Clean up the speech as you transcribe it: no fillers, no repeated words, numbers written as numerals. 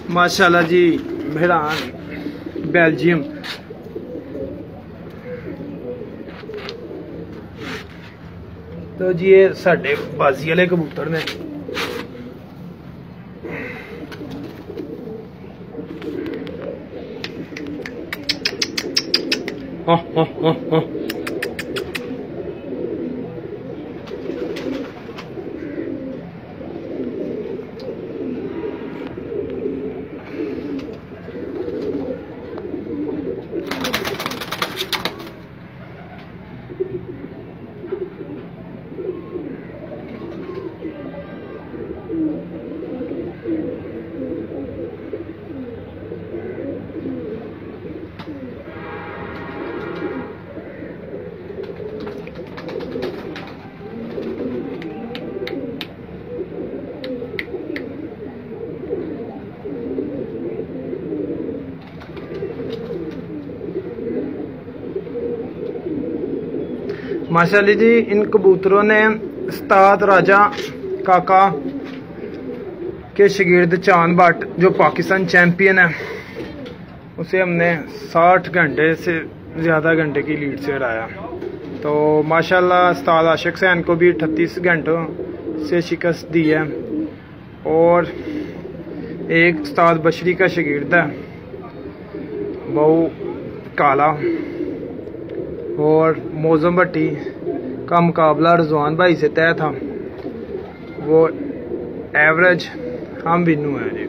माशाल्लाह जी भेड़ान बेल्जियम। तो जी ये साडे बाजी वाले कबूतर ने। माशाल्लाह जी इन कबूतरों ने उस्ताद राजा काका के शागिर्द चांद भट्ट जो पाकिस्तान चैंपियन है उसे हमने 60 घंटे से ज़्यादा घंटे की लीड से हराया। तो माशाल्लाह उस्ताद आशिक सैन को भी 38 घंटों से शिकस्त दी है। और एक उस्ताद बशरी का शागिर्द है बहु काला। और मौजम भट्टी का मुकाबला रिजवान भाई से तय था, वो एवरेज हम बिन्नू है जी।